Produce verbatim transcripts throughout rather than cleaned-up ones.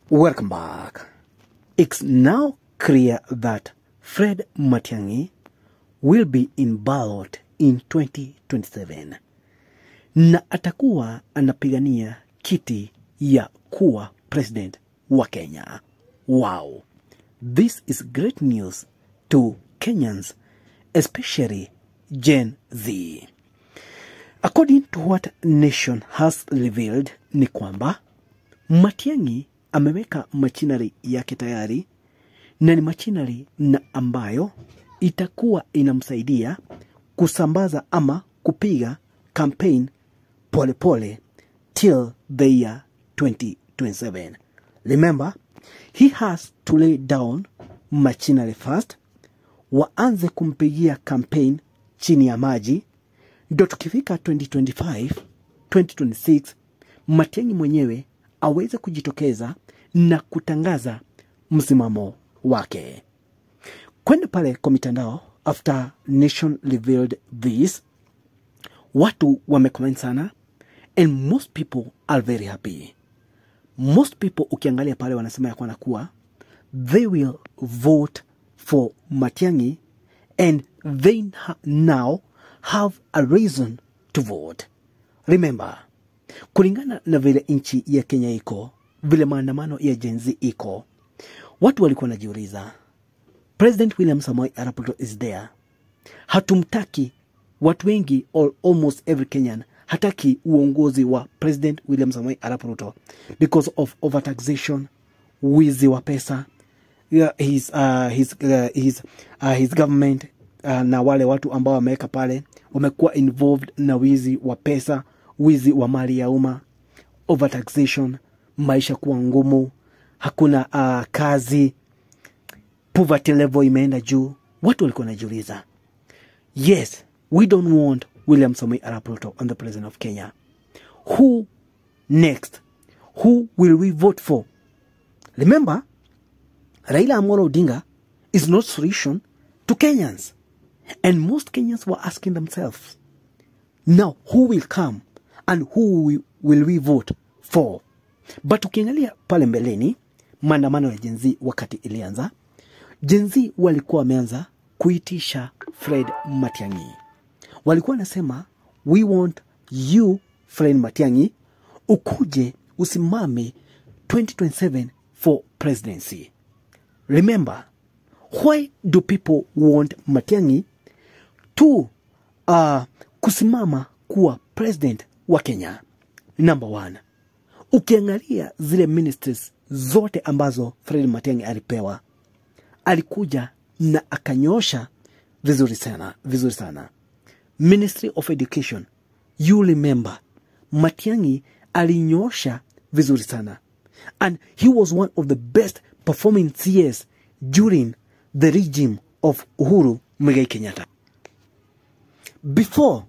Welcome back. It's now clear that Fred Matiang'i will be in ballot in twenty twenty-seven. Na atakuwa anapigania kiti ya kuwa president wa Kenya. Wow. This is great news to Kenyans, especially Gen Z. According to what Nation has revealed, ni kwamba Matiang'i ameweka machinery yake tayari, na ni machinery na ambayo itakuwa inamsaidia kusambaza ama kupiga campaign pole pole till the year twenty twenty-seven. Remember, he has to lay down machinery first, waanze kumpigia campaign chini ya maji, ndo tukifika twenty twenty-five, twenty twenty-six, Matiang'i mwenyewe aweze kujitokeza na kutangaza msimamo wake. Kwenda pale kwa mitandao, after Nation revealed this, watu wamecomment sana, and most people are very happy. Most people ukiangalia pale wanasema ya kwa nakuwa, they will vote for Matiang'i, and they ha now have a reason to vote. Remember, kulingana na vile inchi ya Kenya iko, vile maandamano ya Gen Z iko, watu walikuwa wanajiuliza, President William Samoei Arap Ruto is there. Hatumtaki, watu wengi, all, almost every Kenyan, hataki uongozi wa President William Samoei Arap Ruto because of overtaxation, wizi wa pesa, his, uh, his, uh, his, uh, his government, uh, na wale watu ambao wameweka pale, wamekuwa involved na wizi wa pesa, wizi wa mali ya umma, overtaxation, maisha kuwa ngumu, hakuna uh, kazi, poverty level imeenda juu. Watu walikuwa wanajiuliza, yes, we don't want William Samoei Arap Ruto on the president of Kenya. Who next? Who will we vote for? Remember, Raila Amolo Odinga is not solution to Kenyans. And most Kenyans were asking themselves, now who will come and who we, will we vote for? But ukiangalia pale mbeleni, maandamano ya Gen Z wakati ilianza, Gen Z walikuwa wameanza kuitisha Fred Matiang'i. Walikuwa nasema, we want you, Fred Matiang'i, ukuje usimame twenty twenty-seven for presidency. Remember, why do people want Matiang'i to uh, kusimama kuwa president wa Kenya? Number one, ukiangalia zile ministries zote ambazo Fred Matiang'i alipewa, alikuja na akanyosha vizuri sana, vizuri sana. Ministry of Education, you remember, Matiang'i alinyosha vizuri sana. And he was one of the best performing C S during the regime of Uhuru Muigai Kenyatta. Before,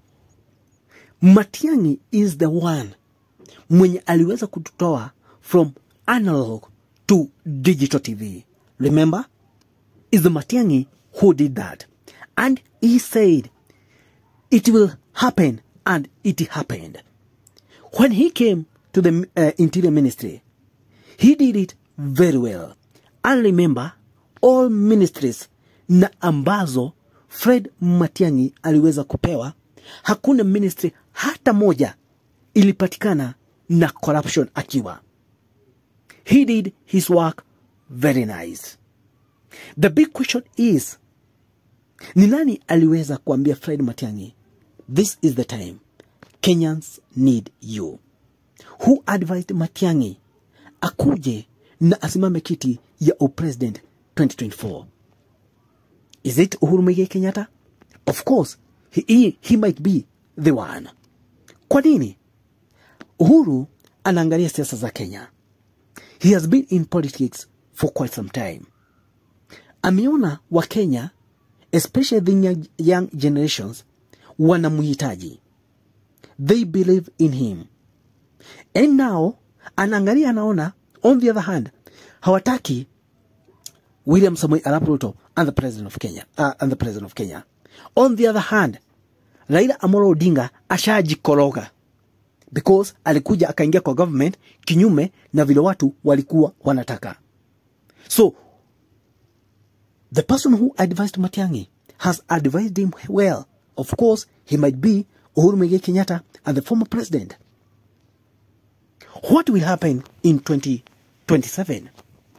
Matiang'i is the one mwenye aliweza kututoa from analog to digital T V. Remember? It's the Matiang'i who did that. And he said, it will happen, and it happened. When he came to the uh, Interior Ministry, he did it very well. And remember, all ministries na ambazo Fred Matiang'i aliweza kupewa, hakuna ministry hata moja ilipatikana na corruption akiwa. He did his work very nice. The big question is, ni nani aliweza kuambia Fred Matiang'i, this is the time, Kenyans need you? Who advised Matiang'i akuje na asimame kiti ya upresident twenty twenty-four? Is it Uhuru Muigai Kenyatta? Of course, he, he, he might be the one. Kwa nini? Uhuru anaangalia siasa za Kenya. He has been in politics for quite some time. Ameona wa Kenya, especially the young, young generations, wanamuhitaji. They believe in him. And now, anaangalia anaona, on the other hand, hawataki William Samoei Arap Ruto and the president of Kenya, uh, and the president of Kenya. On the other hand, Raila Amolo Odinga ashajikoroga. because alikuja akaingia kwa government kinyume na vile watu walikuwa wanataka. So the person who advised Matiang'i has advised him well. Of course, he might be Uhuru Muigai Kenyatta and the former president. What will happen in twenty twenty-seven?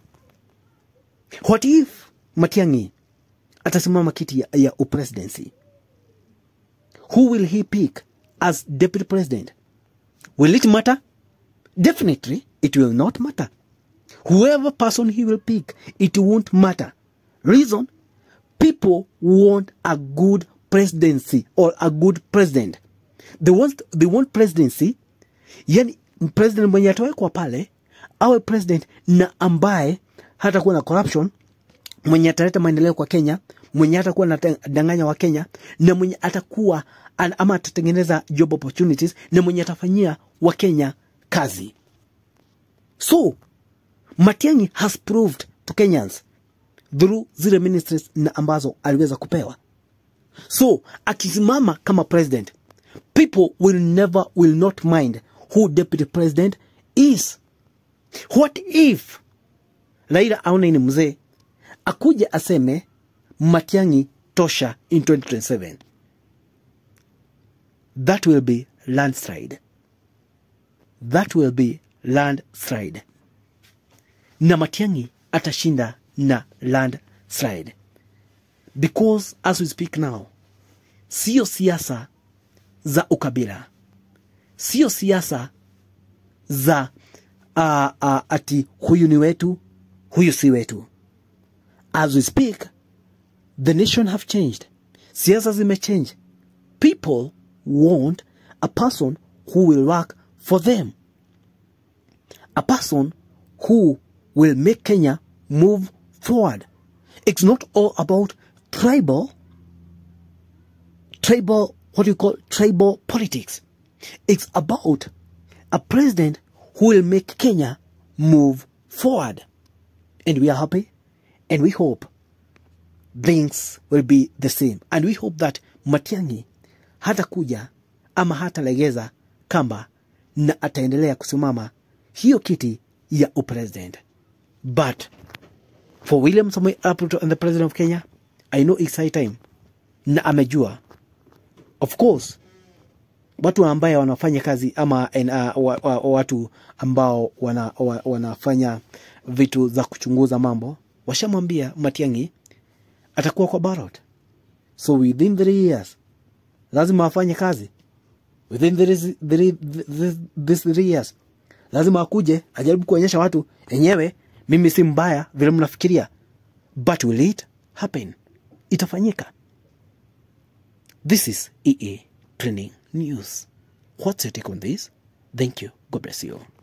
What if Matiang'i atasimama kiti ya, ya upresidency? Who will he pick as deputy president? Will it matter? Definitely, it will not matter. Whoever person he will pick, it won't matter. Reason? People want a good presidency or a good president. They want, they want presidency, yani president mwenye atawekwa pale, awe president na ambaye hatakuwa na corruption, mwenye ataleta maendeleo kwa Kenya, mwenye atakuwa anadanganya wa Kenya, na mwenye atakuwa ama atatengeneza job opportunities, na mwenye atafanyia wa Kenya kazi. So, Matiang'i has proved to Kenyans through zile ministries na ambazo aliweza kupewa. So, akisimama kama president, people will never, will not mind who deputy president is. What if Raila aone ni mzee, akuja aseme Matiang'i tosha in twenty twenty-seven? That will be landslide. That will be landslide. Na Matiang'i atashinda na landslide. Because as we speak now, sio siasa za ukabila, sio siasa za uh, uh, ati huyu ni wetu, huyu si wetu. As we speak, the nation have changed. Siasa zime change. People want a person who will work for them. A person who will make Kenya move forward. It's not all about tribal, tribal, what do you call tribal politics. It's about a president who will make Kenya move forward. And we are happy, and we hope things will be the same. And we hope that Matiang'i hata kuja ama hata legeza kamba na ataendelea kusimama hiyo kiti ya upresident. But for William Samoei Arap Ruto and the president of Kenya, I know it's high time na amejua. Of course, watu ambaye wanafanya kazi ama uh, wa, wa, watu ambao wana, wa, wanafanya vitu za kuchunguza mambo, washamwambia Matiang'i atakuwa kwa ballot. So within three years, lazima afanye kazi. Within three, three, this three years, lazima akuje, ajaribu kuonyesha watu, enyewe, mimi si mbaya vile mnafikiria. But will it happen? Itafanyika. This is E A Trending News. What's your take on this? Thank you. God bless you.